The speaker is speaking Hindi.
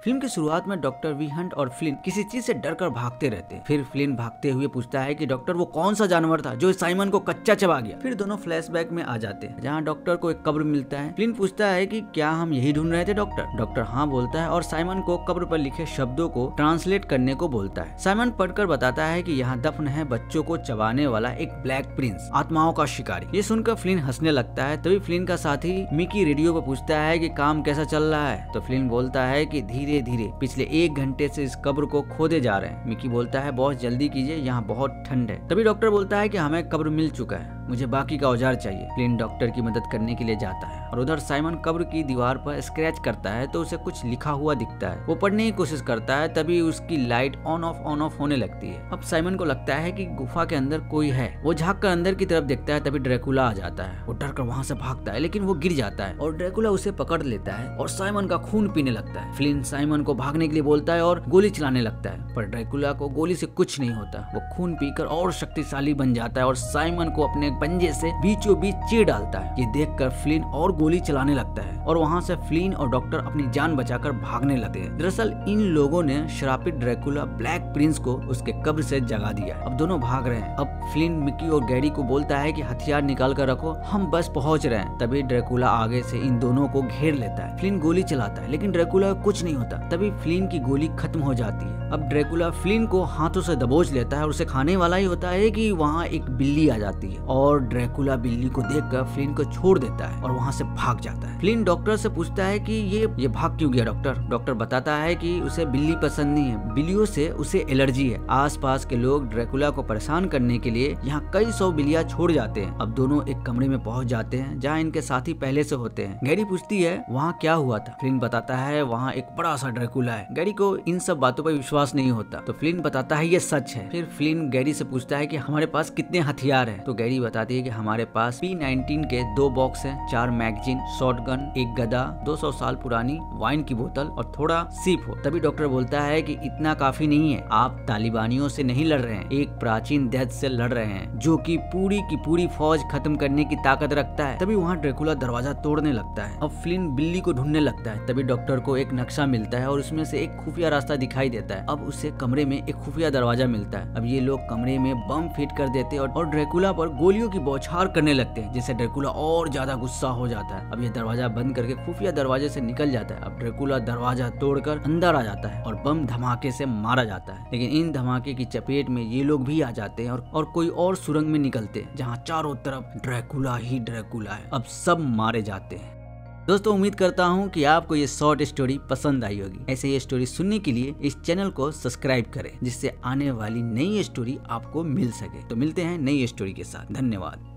फिल्म की शुरुआत में डॉक्टर वी हंट और फ्लिन किसी चीज से डर कर भागते रहते हैं। फिर फ्लिन भागते हुए पूछता है कि डॉक्टर वो कौन सा जानवर था जो साइमन को कच्चा चबा गया। फिर दोनों फ्लैशबैक में आ जाते हैं जहाँ डॉक्टर को एक कब्र मिलता है। फ्लिन पूछता है कि क्या हम यही ढूंढ रहे थे डॉक्टर। डॉक्टर हाँ बोलता है और साइमन को कब्र पर लिखे शब्दों को ट्रांसलेट करने को बोलता है। साइमन पढ़कर बताता है कि यहाँ दफन है बच्चों को चबाने वाला एक ब्लैक प्रिंस, आत्माओं का शिकारी। ये सुनकर फ्लिन हंसने लगता है। तभी फ्लिन का साथी मिकी रेडियो पर पूछता है कि काम कैसा चल रहा है। तो फ्लिन बोलता है कि धीरे धीरे पिछले 1 घंटे से इस कब्र को खोदे जा रहे हैं। मिकी बोलता है बहुत जल्दी कीजिए, यहाँ बहुत ठंड है। तभी डॉक्टर बोलता है कि हमें कब्र मिल चुका है, मुझे बाकी का औजार चाहिए। फ्लिन डॉक्टर की मदद करने के लिए जाता है और उधर साइमन कब्र की दीवार पर स्क्रैच करता है तो उसे कुछ लिखा हुआ दिखता है। वो पढ़ने की कोशिश करता है, तभी उसकी लाइट ऑन ऑफ होने लगती है। अब साइमन को लगता है कि गुफा के अंदर कोई है। वो झाँक कर अंदर की तरफ देखता है, तभी ड्रैकुला आ जाता है। वो डर कर वहाँ से भागता है लेकिन वो गिर जाता है और ड्रैकुला उसे पकड़ लेता है और साइमन का खून पीने लगता है। फ्लिन साइमन को भागने के लिए बोलता है और गोली चलाने लगता है, पर ड्रैकुला को गोली से कुछ नहीं होता। वो खून पीकर और शक्तिशाली बन जाता है और साइमन को अपने पंजे से बीचों बीच चीर डालता है। ये देखकर फ्लिन और गोली चलाने लगता है और वहाँ से फ्लिन और डॉक्टर अपनी जान बचाकर भागने लगते हैं। दरअसल इन लोगों ने श्रापित ड्रैकुला ब्लैक प्रिंस को उसके कब्र से जगा दिया। अब दोनों भाग रहे हैं। अब फ्लिन मिकी और गैरी को बोलता है कि हथियार निकाल कर रखो, हम बस पहुंच रहे हैं। तभी ड्रैकुला आगे से इन दोनों को घेर लेता है। फ्लिन गोली चलाता है लेकिन ड्रैकुला को कुछ नहीं होता। तभी फ्लिन की गोली खत्म हो जाती है। अब ड्रैकुला फ्लिन को हाथों से दबोच लेता है और उसे खाने वाला ही होता है कि वहाँ एक बिल्ली आ जाती है और ड्रैकुला बिल्ली को देखकर फ्लिन को छोड़ देता है और वहाँ से भाग जाता है। फ्लिन डॉक्टर से पूछता है कि ये भाग क्यों गया डॉक्टर। डॉक्टर बताता है कि उसे बिल्ली पसंद नहीं है, बिल्लियों से उसे एलर्जी है। आसपास के लोग ड्रैकुला को परेशान करने के लिए यहाँ कई 100 बिल्लियाँ छोड़ जाते हैं। अब दोनों एक कमरे में पहुंच जाते हैं जहाँ इनके साथी पहले से होते हैं। गैरी पूछती है वहाँ क्या हुआ था। फ्लिन बताता है वहाँ एक बड़ा सा ड्रैकुला है। गैरी को इन सब बातों पर विश्वास नहीं होता तो फ्लिन बताता है ये सच है। फिर फ्लिन गैरी से पूछता है कि हमारे पास कितने हथियार हैं। तो गैरी बताती है कि हमारे पास P19 के 2 बॉक्स हैं, 4 मैगजीन, शॉटगन, एक गदा, 200 साल पुरानी वाइन की बोतल और थोड़ा सीप हो। तभी डॉक्टर बोलता है कि इतना काफी नहीं है, आप तालिबानियों से नहीं लड़ रहे हैं, एक प्राचीन दैत्य से लड़ रहे हैं जो कि पूरी की पूरी फौज खत्म करने की ताकत रखता है। तभी वहाँ ड्रैकुला दरवाजा तोड़ने लगता है। अब फ्लिन बिल्ली को ढूंढने लगता है। तभी डॉक्टर को एक नक्शा मिलता है और उसमें से एक खुफिया रास्ता दिखाई देता है। अब उसे कमरे में एक खुफिया दरवाजा मिलता है। अब ये लोग कमरे में बम फिट कर देते हैं और ड्रैकुला पर गोलियों की बौछार करने लगते हैं, जिससे ड्रैकुला और ज्यादा गुस्सा हो जाता है। अब ये दरवाजा बंद करके खुफिया दरवाजे से निकल जाता है। अब ड्रैकुला दरवाजा तोड़कर अंदर आ जाता है और बम धमाके से मारा जाता है। लेकिन इन धमाके की चपेट में ये लोग भी आ जाते हैं और कोई और सुरंग में निकलते हैं जहाँ चारों तरफ ड्रैकुला ही ड्रैकुला है। अब सब मारे जाते हैं। दोस्तों उम्मीद करता हूँ कि आपको ये शॉर्ट स्टोरी पसंद आई होगी। ऐसे ये स्टोरी सुनने के लिए इस चैनल को सब्सक्राइब करें जिससे आने वाली नई स्टोरी आपको मिल सके। तो मिलते हैं नई स्टोरी के साथ। धन्यवाद।